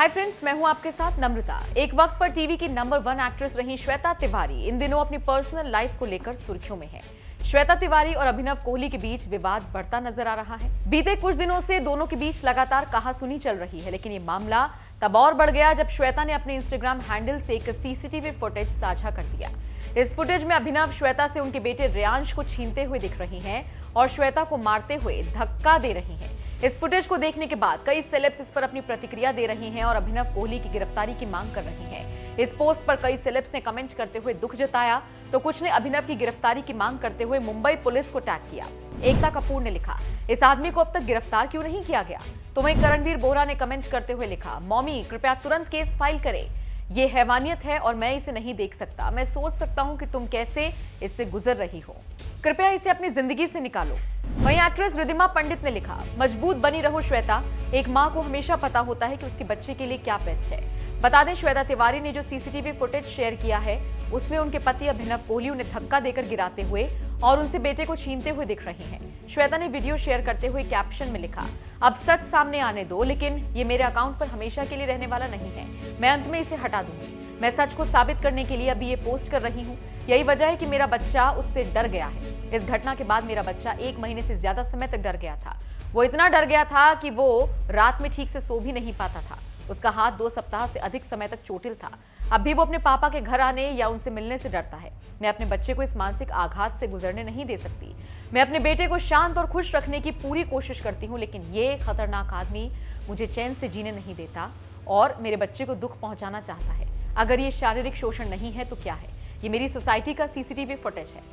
Hi friends, मैं हूं आपके साथ नम्रता। एक वक्त पर टीवी की नंबर 1 एक्ट्रेस रही श्वेता तिवारी इन दिनों अपनी पर्सनल लाइफ को लेकर सुर्खियों में है। श्वेता तिवारी और अभिनव कोहली के बीच विवाद बढ़ता नजर आ रहा है। बीते कुछ दिनों से दोनों के बीच लगातार कहासुनी चल रही है, लेकिन ये मामला तब और बढ़ गया जब श्वेता ने अपने इंस्टाग्राम हैंडल से एक सीसीटीवी फुटेज साझा कर दिया। इस फुटेज में अभिनव श्वेता से उनके बेटे रियांश को छीनते हुए दिख रही हैं और श्वेता को मारते हुए धक्का दे रही हैं। इस फुटेज को देखने के बाद कई सेलेब्स इस पर अपनी प्रतिक्रिया दे रही हैं और अभिनव कोहली की गिरफ्तारी की मांग कर रही हैं। इस पोस्ट पर कई सेलेब्स ने कमेंट करते हुए दुख जताया, तो कुछ ने अभिनव की गिरफ्तारी की मांग करते हुए मुंबई पुलिस को टैग किया। एकता कपूर ने लिखा, इस आदमी को अब तक गिरफ्तार क्यों नहीं किया गया? तो वहीं करणवीर बोहरा ने कमेंट करते हुए लिखा, मॉमी कृपया तुरंत केस फाइल करें, ये हैवानियत है और मैं इसे नहीं देख सकता। मैं सोच सकता हूं कि तुम कैसे इससे गुजर रही हो, कृपया इसे अपनी जिंदगी से निकालो। वहीं एक्ट्रेस रिद्धिमा पंडित ने लिखा, मजबूत बनी रहो श्वेता, एक मां को हमेशा पता होता है कि उसके बच्चे के लिए क्या बेस्ट है। बता दें, श्वेता तिवारी ने जो सीसीटीवी फुटेज शेयर किया है उसमें उनके पति अभिनव कोहली उन्हें धक्का देकर गिराते हुए और उनसे बेटे को छीनते हुए दिख रहे हैं। श्वेता ने वीडियो शेयर करते हुए कैप्शन में लिखा, अब सच सामने आने दो, लेकिन ये मेरे अकाउंट पर हमेशा के लिए रहने वाला नहीं है। मैं अंत में इसे हटा दूंगी। मैं सच को साबित करने के लिए अभी ये पोस्ट कर रही हूँ। यही वजह है कि मेरा बच्चा उससे डर गया है। इस घटना के बाद मेरा बच्चा 1 महीने से ज्यादा समय तक डर गया था। वो इतना डर गया था कि वो रात में ठीक से सो भी नहीं पाता था। उसका हाथ 2 सप्ताह से अधिक समय तक चोटिल था। अब भी वो अपने पापा के घर आने या उनसे मिलने से डरता है। मैं अपने बच्चे को इस मानसिक आघात से गुजरने नहीं दे सकती। मैं अपने बेटे को शांत और खुश रखने की पूरी कोशिश करती हूँ, लेकिन ये खतरनाक आदमी मुझे चैन से जीने नहीं देता और मेरे बच्चे को दुख पहुंचाना चाहता है। अगर ये शारीरिक शोषण नहीं है तो क्या है? ये मेरी सोसाइटी का सीसीटीवी फुटेज है।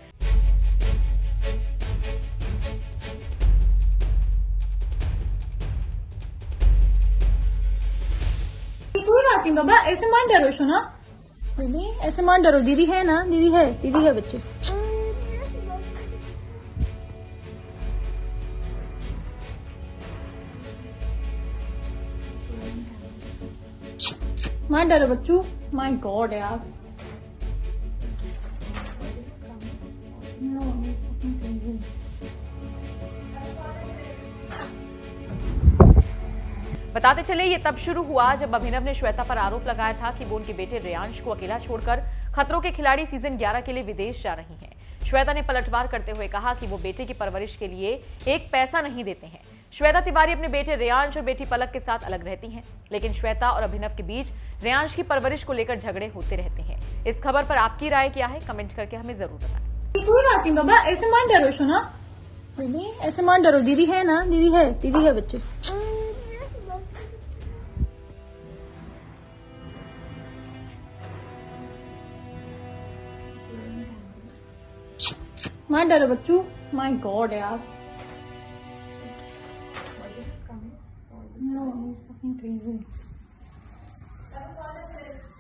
कोई बात नहीं बाबा, ऐसे मान डरो सोना। बेबी ऐसे मान डरो, दीदी है ना, दीदी है बच्चे। मान डरो बच्चू। माय गॉड यार। बताते चले, ये तब शुरू हुआ जब अभिनव ने श्वेता पर आरोप लगाया था कि वो उनके बेटे रियांश को अकेला छोड़कर खतरों के खिलाड़ी सीजन 11 के लिए विदेश जा रही हैं। श्वेता ने पलटवार करते हुए कहा कि वो बेटे की परवरिश के लिए एक पैसा नहीं देते हैं। श्वेता तिवारी अपने बेटे रियांश और बेटी पलक के साथ अलग रहती हैं, लेकिन श्वेता और अभिनव के बीच रियांश की परवरिश को लेकर झगड़े होते रहते हैं। इस खबर पर आपकी राय क्या है? कमेंट करके हमें जरूर बताएं। कोई बात नहीं बाबा, ऐसे मान डरो सोना। बेबी ऐसे मान डरो, दीदी है ना, दीदी है बच्चे। मान डरो बच्चू। माय गॉड यार। No, he's fucking crazy.